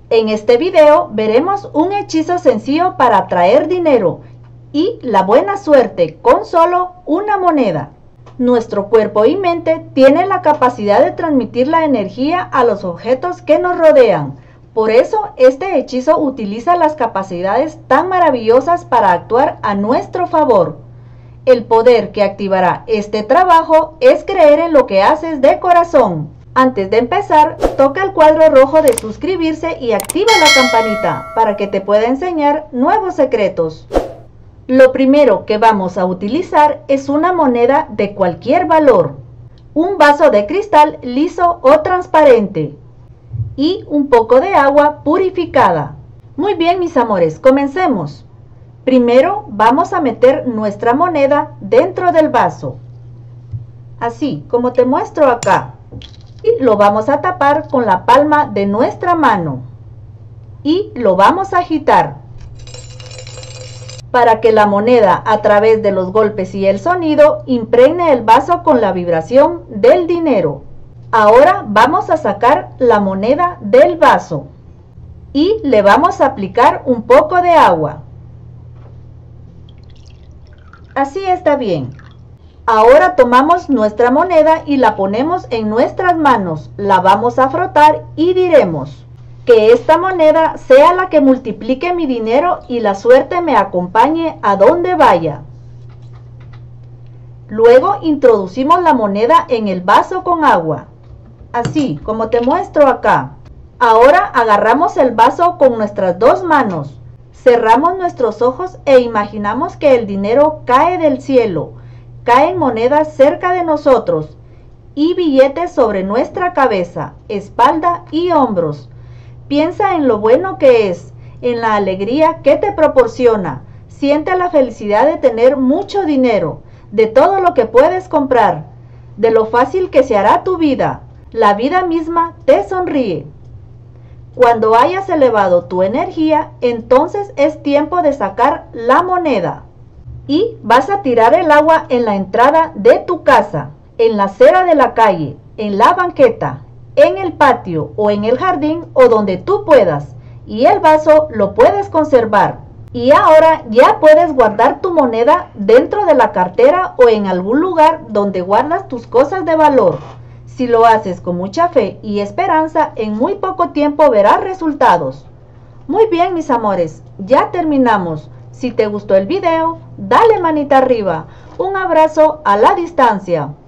En este video veremos un hechizo sencillo para atraer dinero y la buena suerte con solo una moneda. Nuestro cuerpo y mente tienen la capacidad de transmitir la energía a los objetos que nos rodean. Por eso este hechizo utiliza las capacidades tan maravillosas para actuar a nuestro favor. El poder que activará este trabajo es creer en lo que haces de corazón. Antes de empezar, toca el cuadro rojo de suscribirse y activa la campanita para que te pueda enseñar nuevos secretos. Lo primero que vamos a utilizar es una moneda de cualquier valor, un vaso de cristal liso o transparente y un poco de agua purificada. Muy bien, mis amores, comencemos. Primero vamos a meter nuestra moneda dentro del vaso, así como te muestro acá. Y lo vamos a tapar con la palma de nuestra mano y lo vamos a agitar para que la moneda, a través de los golpes y el sonido, impregne el vaso con la vibración del dinero. Ahora vamos a sacar la moneda del vaso y le vamos a aplicar un poco de agua. Así está bien. Ahora tomamos nuestra moneda y la ponemos en nuestras manos, la vamos a frotar y diremos: que esta moneda sea la que multiplique mi dinero y la suerte me acompañe a donde vaya. Luego introducimos la moneda en el vaso con agua, así como te muestro acá. Ahora agarramos el vaso con nuestras dos manos, cerramos nuestros ojos e imaginamos que el dinero cae del cielo. Caen monedas cerca de nosotros y billetes sobre nuestra cabeza, espalda y hombros. Piensa en lo bueno que es, en la alegría que te proporciona. Siente la felicidad de tener mucho dinero, de todo lo que puedes comprar, de lo fácil que se hará tu vida. La vida misma te sonríe. Cuando hayas elevado tu energía, entonces es tiempo de sacar la moneda. Y vas a tirar el agua en la entrada de tu casa, en la acera de la calle, en la banqueta, en el patio o en el jardín o donde tú puedas. Y el vaso lo puedes conservar. Y ahora ya puedes guardar tu moneda dentro de la cartera o en algún lugar donde guardas tus cosas de valor. Si lo haces con mucha fe y esperanza, en muy poco tiempo verás resultados. Muy bien, mis amores, ya terminamos. Si te gustó el video, dale manita arriba. Un abrazo a la distancia.